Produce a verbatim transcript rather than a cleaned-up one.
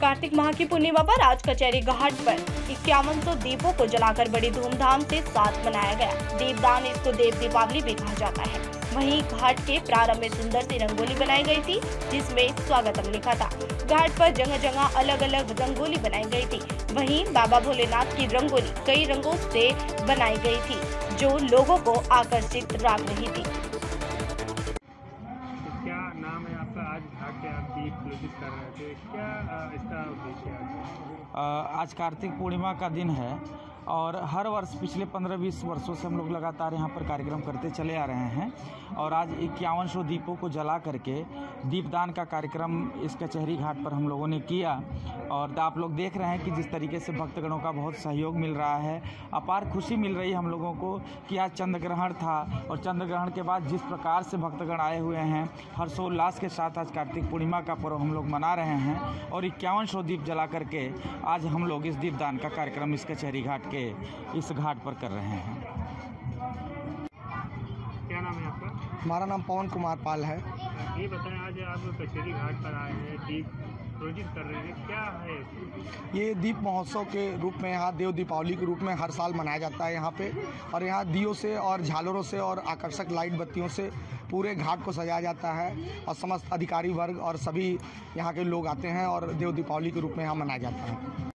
कार्तिक माह की पूर्णिमा पर आज कचहरी घाट पर इक्यावन सौ दीपों को जलाकर बड़ी धूमधाम से साथ मनाया गया। दीपदान इसको देव दीपावली भी कहा जाता है। वहीं घाट के प्रारंभ में सुंदर सी रंगोली बनाई गई थी, जिसमें स्वागतम लिखा था। घाट पर जगह जगह अलग अलग रंगोली बनाई गई थी। वहीं बाबा भोलेनाथ की रंगोली कई रंगों से बनाई गई थी, जो लोगों को आकर्षित रख रही थी। क्या नाम है आपका? आज घाट पे आप दीप प्रज्वलित कर रहे थे, क्या इसका उद्देश्य है? आज कार्तिक पूर्णिमा का दिन है और हर वर्ष पिछले पंद्रह बीस वर्षों से हम लोग लगातार यहाँ पर कार्यक्रम करते चले आ रहे हैं और आज इक्यावन सौ दीपों को जला करके दीपदान का कार्यक्रम इस कचहरी घाट पर हम लोगों ने किया। और आप लोग देख रहे हैं कि जिस तरीके से भक्तगणों का बहुत सहयोग मिल रहा है, अपार खुशी मिल रही है हम लोगों को कि आज चंद्रग्रहण था और चंद्रग्रहण के बाद जिस प्रकार से भक्तगण आए हुए हैं, हर्षोल्लास के साथ आज कार्तिक पूर्णिमा का पर्व हम लोग मना रहे हैं और इक्यावन सौ दीप जला करके आज हम लोग इस दीपदान का कार्यक्रम इस कचहरी घाट के इस घाट पर कर रहे हैं। क्या नाम है आपका? हमारा नाम पवन कुमार पाल है। ये बताएं, आज आप कचहरी घाट पर आए हैं, दीप प्रज्वलित कर रहे हैं, क्या है? ये दीप महोत्सव के रूप में यहाँ देव दीपावली के रूप में हर साल मनाया जाता है यहाँ पे, और यहाँ दियों से और झालरों से और आकर्षक लाइट बत्तियों से पूरे घाट को सजाया जाता है और समस्त अधिकारी वर्ग और सभी यहाँ के लोग आते हैं और देव दीपावली के रूप में यहाँ मनाया जाता है।